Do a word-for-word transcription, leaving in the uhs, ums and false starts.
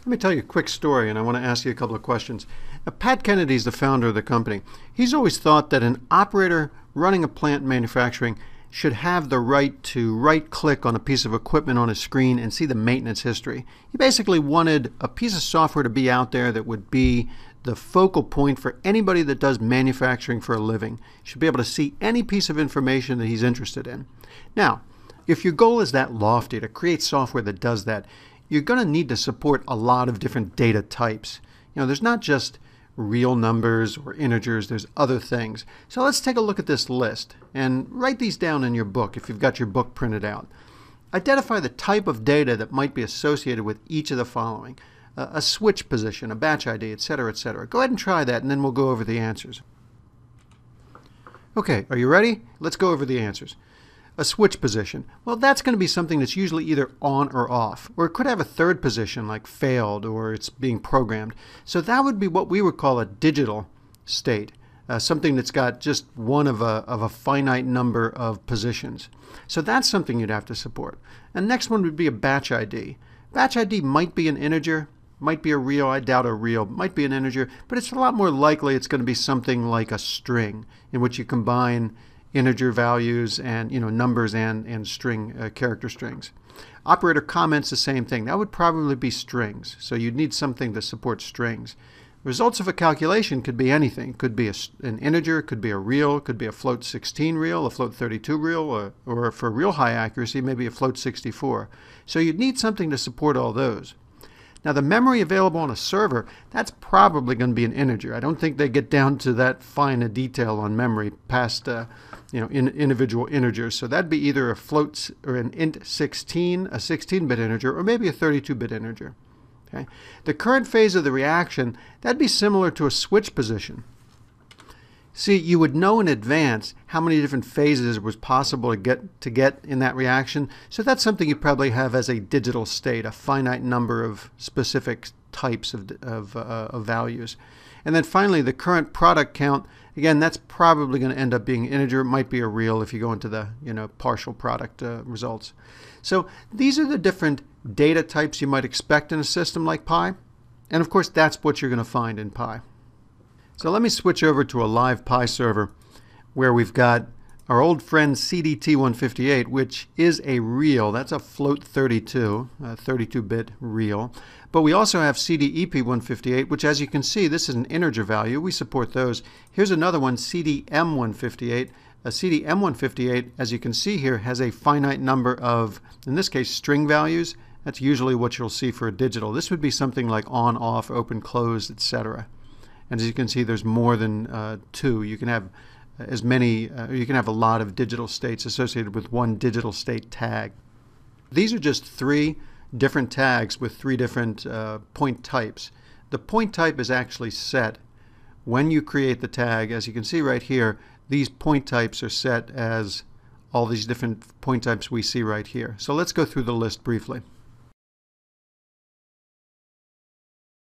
Let me tell you a quick story, and I want to ask you a couple of questions. Uh, Pat Kennedy is the founder of the company. He's always thought that an operator running a plant in manufacturing should have the right to right-click on a piece of equipment on a screen and see the maintenance history. He basically wanted a piece of software to be out there that would be the focal point for anybody that does manufacturing for a living. You should be able to see any piece of information that he's interested in. Now, if your goal is that lofty, to create software that does that, you're going to need to support a lot of different data types. You know, there's not just real numbers or integers, there's other things. So let's take a look at this list and write these down in your book if you've got your book printed out. Identify the type of data that might be associated with each of the following. Uh, a switch position, a batch I D, et cetera, et cetera. Go ahead and try that and then we'll go over the answers. Okay, are you ready? Let's go over the answers. A switch position. Well, that's going to be something that's usually either on or off, or it could have a third position like failed or it's being programmed. So that would be what we would call a digital state, uh, something that's got just one of a, of a finite number of positions. So that's something you'd have to support. And next one would be a batch I D. Batch I D might be an integer, might be a real, I doubt a real, might be an integer, but it's a lot more likely it's going to be something like a string in which you combine integer values and you know numbers and and string uh, character strings. Operator comments, the same thing. That would probably be strings. So you'd need something to support strings. Results of a calculation could be anything. It could be a, an integer, could be a real, could be a float sixteen real, a float thirty-two real, or, or for real high accuracy, maybe a float sixty-four. So you'd need something to support all those. Now the memory available on a server, that's probably going to be an integer. I don't think they get down to that fine a detail on memory past uh, you know, in individual integers. So that'd be either a float or an int sixteen, a sixteen-bit integer, or maybe a thirty-two-bit integer. Okay? The current phase of the reaction, that'd be similar to a switch position. See, you would know in advance how many different phases it was possible to get to get in that reaction. So that's something you probably have as a digital state, a finite number of specific types of, of, uh, of values. And then finally, the current product count, again, that's probably going to end up being integer. It might be a real if you go into the you know partial product uh, results. So these are the different data types you might expect in a system like Pi. And of course, that's what you're going to find in Pi. So let me switch over to a live Pi server where we've got our old friend C D T one fifty-eight, which is a real. That's a float thirty-two, a thirty-two-bit real. But we also have C D E P one fifty-eight, which as you can see, this is an integer value. We support those. Here's another one, C D M one fifty-eight. A C D M one fifty-eight, as you can see here, has a finite number of, in this case, string values. That's usually what you'll see for a digital. This would be something like on, off, open, closed, et cetera. And as you can see, there's more than uh, two. You can have as many, uh, you can have a lot of digital states associated with one digital state tag. These are just three different tags with three different uh, point types. The point type is actually set when you create the tag. As you can see right here, these point types are set as all these different point types we see right here. So let's go through the list briefly.